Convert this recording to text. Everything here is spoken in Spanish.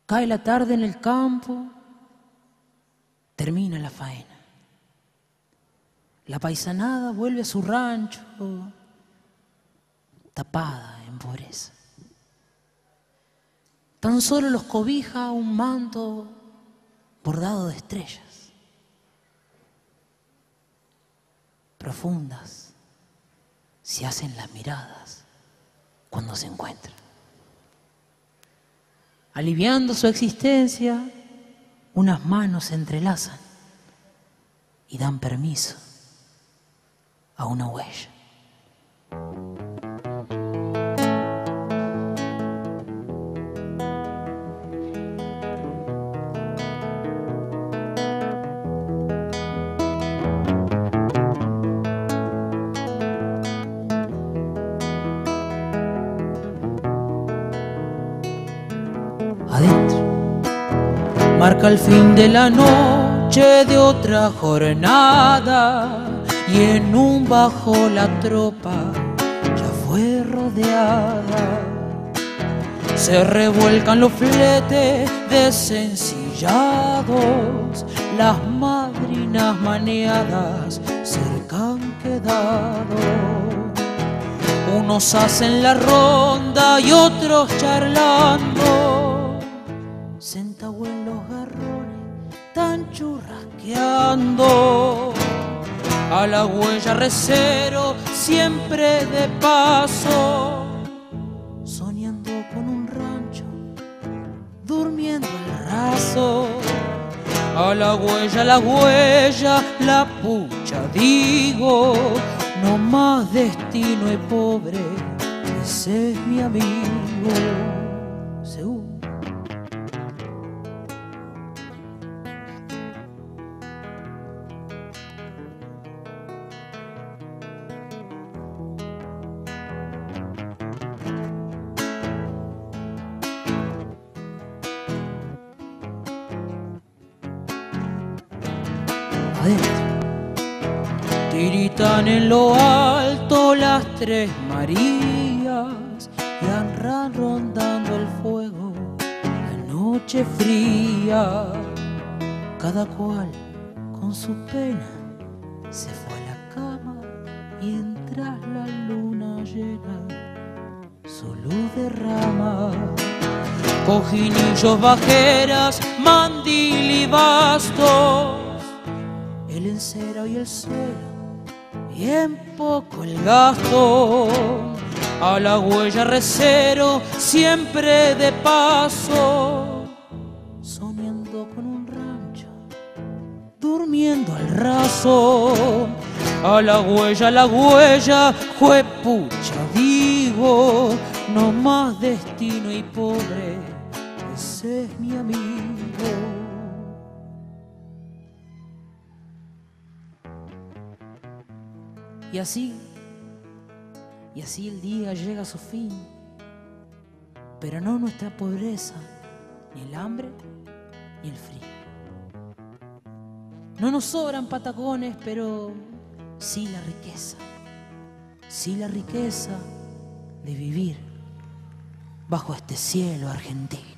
Cae la tarde en el campo, termina la faena. La paisanada vuelve a su rancho, tapada en pobreza. Tan solo los cobija un manto bordado de estrellas. Profundas se hacen las miradas cuando se encuentran. Aliviando su existencia, unas manos se entrelazan y dan permiso a una huella. Adentro marca el fin de la noche de otra jornada y en un bajo la tropa ya fue rodeada. Se revuelcan los fletes desencillados, las madrinas maneadas cerca han quedado. Unos hacen la ronda y otros charlando, sentados en los garrones, tan churrasqueando. A la huella recero, siempre de paso, soñando con un rancho, durmiendo al raso. A la huella, la pucha digo, no más destino y pobre, ese es mi amigo. Seguro. Adentro tiritan en lo alto las tres Marías y andan rondando el fuego la noche fría. Cada cual con su pena se fue a la cama mientras la luna llena su luz derrama. Cojinillos, bajeras, mandil y bastos, el encero y el suelo, bien poco el gasto. A la huella recero, siempre de paso, soñando con un rancho, durmiendo al raso. A la huella, juepucha digo, no más destino y pobre, ese es mi amigo. Y así el día llega a su fin, pero no nuestra pobreza, ni el hambre, ni el frío. No nos sobran patacones, pero sí la riqueza de vivir bajo este cielo argentino.